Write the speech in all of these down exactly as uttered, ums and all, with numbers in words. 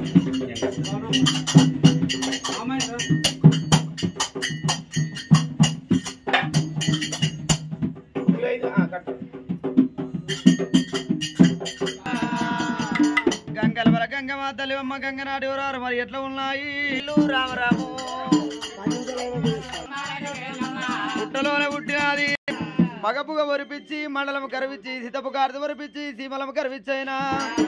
గంగల గంగమ్మ తల్లి అమ్మ గంగనాటి ఎవరారు మరి ఎట్లా ఉన్నాయి రామరాము పుట్టలోనే పుట్టినది మగపుగ వరిపించి మండలం కరిపించి సీతపు కార్తె వరిపించి సీమలం కరిపించైనా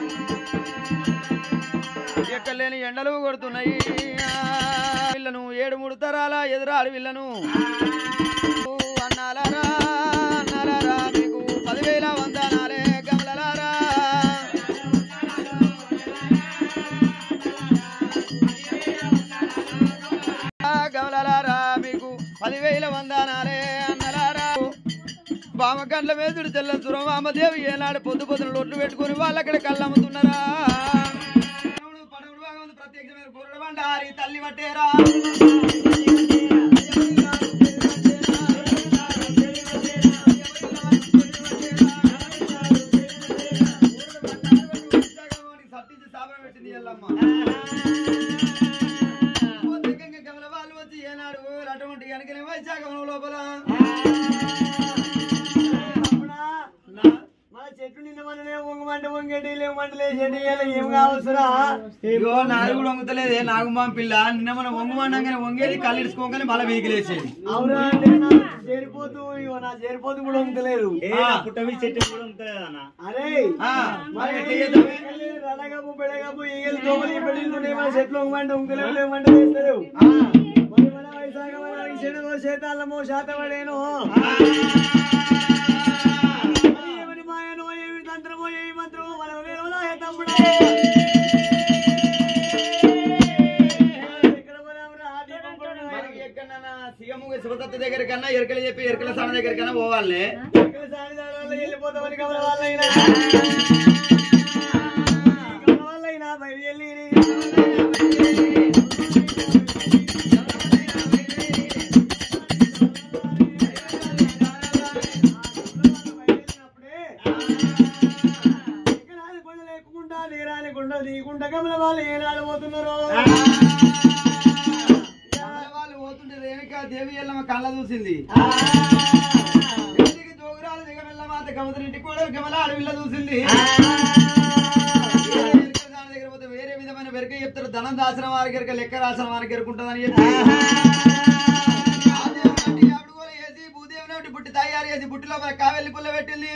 ఎక్కలేని ఎండలు కొడుతున్నాయి వీళ్ళను ఏడు మూడు తరాల ఎదురాడు వీళ్ళను అన్నాలారా అన్నాలారా మీకు పదివేల వందనాలే గమలలారా గమలలారా మీకు పదివేల వందనాలే అన్నలారా బామ గంటల మేదుడు తెల్ల సురం వామదేవి ఏనాడు పొద్దు పొద్దున లొట్లు పెట్టుకుని వాళ్ళు అక్కడ కళ్ళమ్ముతున్నారా పడవుడు ప్రత్యేకమైన పొరడు బండారి తల్లి పట్టేరా సత్తించి సాబరం పెట్టింది ఎల్లమ్మ గమల వాళ్ళు వచ్చి ఏనాడు అటువంటి కనుకనే వైశాఖం లోపల చెట్టు నిన్న మననే వంగమంటే వంగేటి లేమంటే లేచేటి ఏం కావచ్చురా ఇగో నాకు కూడా వంగుతలేదే నాగుమాం పిల్ల నిన్న మనం వంగమండగానే వంగేది కళ్ళు ఇడుచుకోగానే మళ్ళీ వీకి లేచేది అవునా అంటే చేరిపోతూ ఇగో నా చేరిపోతూ కూడా వంగలేదు పుట్టవి చెట్టు కూడా వంగలేదు అన్న అరే రడగబు బెడగబు ఈగలు దోమలు పెళ్ళిళ్ళు మన చెట్లు వంగమంటే వంగలేవు లేమంటే లేస్తలేవు మరి మన వైశాఖ చెడు చేతాళ్ళమో శాతపడేను శివదత్త దగ్గర కన్నా ఎరకలు చెప్పి ఎరకల సాణ దగ్గర కన్నా పోవాలి వెళ్ళిపోతామని కమల వాళ్ళైనా వాళ్ళైనా బయట వెళ్ళి నీకుంట కమల వాళ్ళు ఏనాడు పోతున్నారు వాళ్ళు పోతుంటే రేణుకా దేవి ఎల్లమ్మ కళ్ళ చూసింది జోగురాలు దిగమెల్లమాత గమతనింటి కూడా గమల అడవిల్ల చూసింది దగ్గర పోతే వేరే విధమైన వెరక చెప్తారు ధనం దాసిన వారికి ఎరక లెక్క రాసిన వారికి ఎరుకుంటుందని చెప్పి ఆవిడ కూడా వేసి భూదేవిని బుట్టి తయారు చేసి బుట్టిలో కావెల్లి పుల్ల పెట్టింది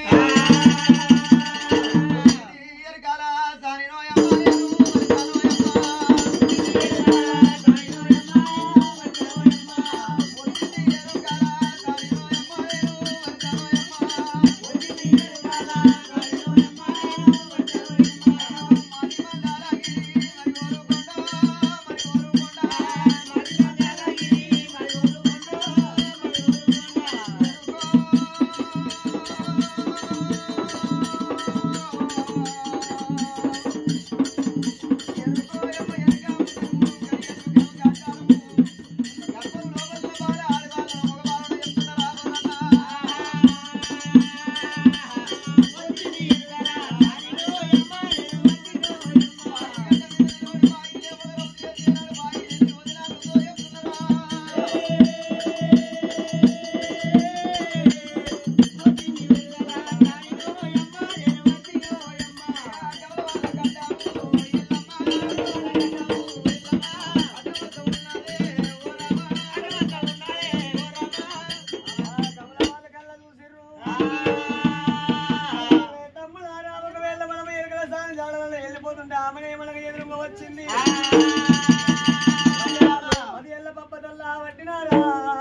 వెళ్ళిపోతుంటే ఆమె మనకు ఎదురుగా వచ్చింది అది ఎల్ల పప్పదల్లా పట్టినారా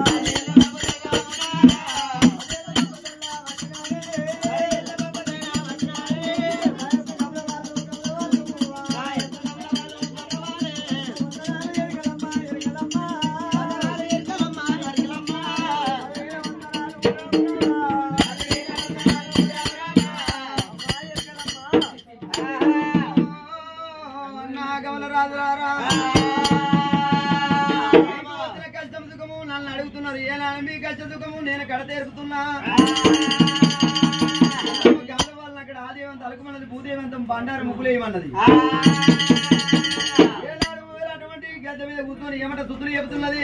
కష్టం సుఖము నన్ను అడుగుతున్నారు ఏనా మీ కష్ట సుఖము నేను కడతేరుతున్నా వాళ్ళని అక్కడ ఆదేవంత అలుకుమన్నది భూదేవంతం బండారు ముగ్గులేయమన్నది ఏమంట సుతులు చెబుతున్నది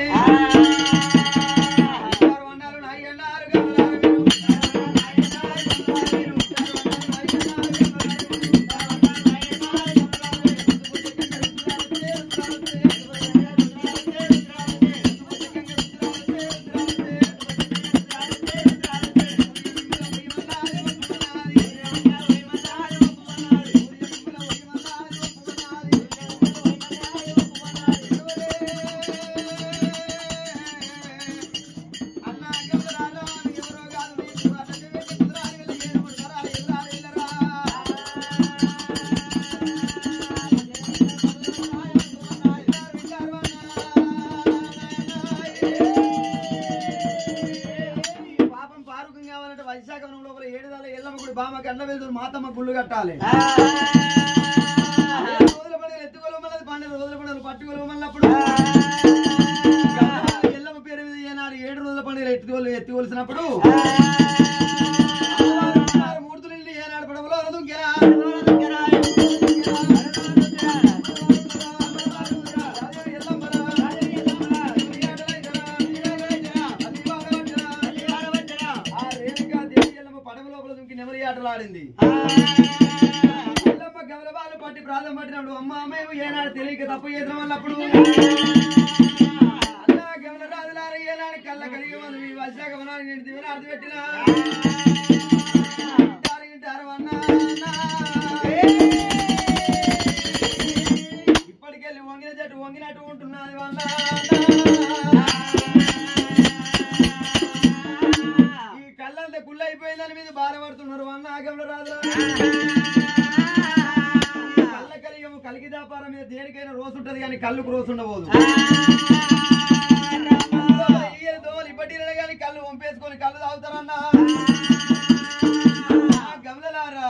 బామకి అన్న వెళ్తుంది మాతమ్మ గుళ్ళు కట్టాలి రోజుల పండుగలు ఎత్తుకోమన్నది పన్నెండు రోజుల పండుగలు పట్టుకోమన్నప్పుడు ఎల్లమ్మ పేరు మీద ఏనాడు ఏడు రోజుల పండుగలు ఎత్తుకోలు ఎత్తుకోల్సినప్పుడు మూర్తులు ఏనాడు పడవలో దుంకెరా ఆటలాడింది గమలబాలు పట్టి ప్రాధం పట్టినప్పుడు అమ్మ మేము ఏనాడు తెలియక తప్పు చేద్దాం అన్నప్పుడు అన్నా గమల రాజులారు ఏనాడు కళ్ళ కలిగి మనం ఈ వర్షాగమనాన్ని నేను దివిన అర్థం పెట్టినా ఇప్పటికెళ్ళి వంగిన చెట్టు వంగినట్టు ఉంటున్నది వల్ల కళ్ళంతా గుళ్ళు అయిపోయిందని మీద బాధపడుతున్నారు అన్న ఆగంలో రాదు కళ్ళ కలిగము కలిగి దాపారం మీద దేనికైనా రోజు ఉంటది కానీ కళ్ళుకు రోజు ఉండబోదు దోలు ఇప్పటి కానీ కళ్ళు వంపేసుకొని కళ్ళు తాగుతారన్నా గమలలారా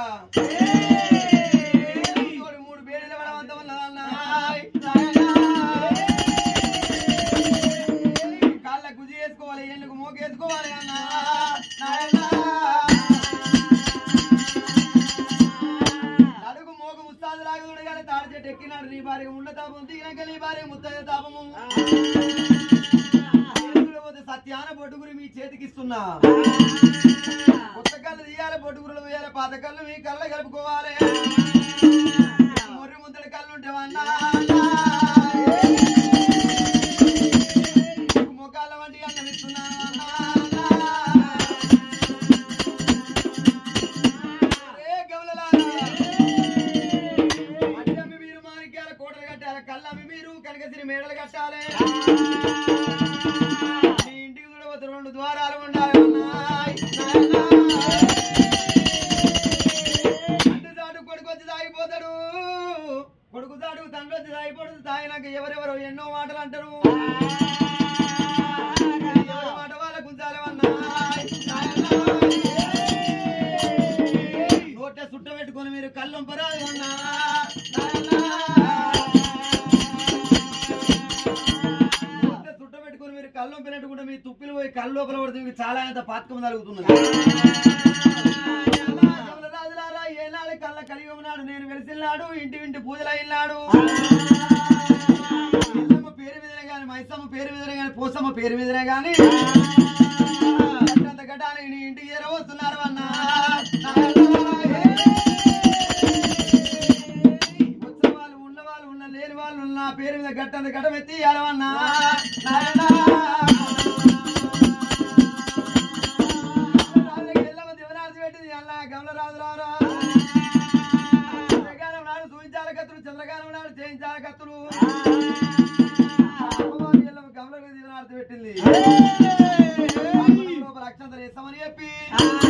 మూడు బేడీల పడవంత వల్ల కాళ్ళ గుజి వేసుకోవాలి ఏళ్ళకు మోకేసుకోవాలి అన్నా అడుగు మోగు ముస్తాదు లాగుడు కానీ తాడి చెట్టు ఎక్కినాడు నీ భార్య ఉండ తాపం దిగినాక నీ భార్య ముత్తయ్య తాపము పోతే సత్యాన బొట్టుగురి మీ చేతికిస్తున్నా కొత్త కళ్ళు తీయాలి బొట్టుగురులు వేయాలి పాత కళ్ళు మీ కళ్ళ కలుపుకోవాలి మొర్రి ముద్దడి కళ్ళు ఉంటేవన్నా మొక్కల వంటి అన్నం ఇస్తున్నా మేడలు కట్టాలి మీ ఇంటికి కూడా పోతే రెండు ద్వారాలు ఉండాలి అంటు చాటు కొడుకు వచ్చి తాగిపోతాడు కొడుకు చాటు తండ్రి వచ్చి తాగిపోతుంది తాగినాక ఎవరెవరు ఎన్నో మాటలు అంటారు ఎవరి మాట వాళ్ళ గుంజాలి అన్నా నోట చుట్ట పెట్టుకొని మీరు కళ్ళొంపరాదు అన్నా కళ్ళు పెట్టుకుంటే మీ తుప్పిలు పోయి కళ్ళు లోపల పడితే మీకు చాలా ఎంత పాతకం జరుగుతున్నది రాజులారా ఏనాడు కళ్ళ కలిగి ఉన్నాడు నేను వెలిసినాడు ఇంటి ఇంటి పూజలు అయినాడు ఎల్లమ్మ పేరు మీదనే గాని మైసమ్మ పేరు మీదనే గాని పోసమ్మ పేరు మీదనే గాని అంత గడ్డానికి నీ ఇంటికి చేరవస్తున్నారు అన్నా వచ్చిన వాళ్ళు ఉన్న వాళ్ళు ఉన్న లేని వాళ్ళు ఉన్న పేరు మీద గట్టంత గడ్డం ఎత్తి ఇవ్వాలన్నా చంద్రకాలం నాడు సూచించాల కత్తులు చంద్రకాలం నాడు చేయించాల కత్తులు గమలకు అర్థం పెట్టింది లోపల అక్షంతలు వేస్తామని చెప్పి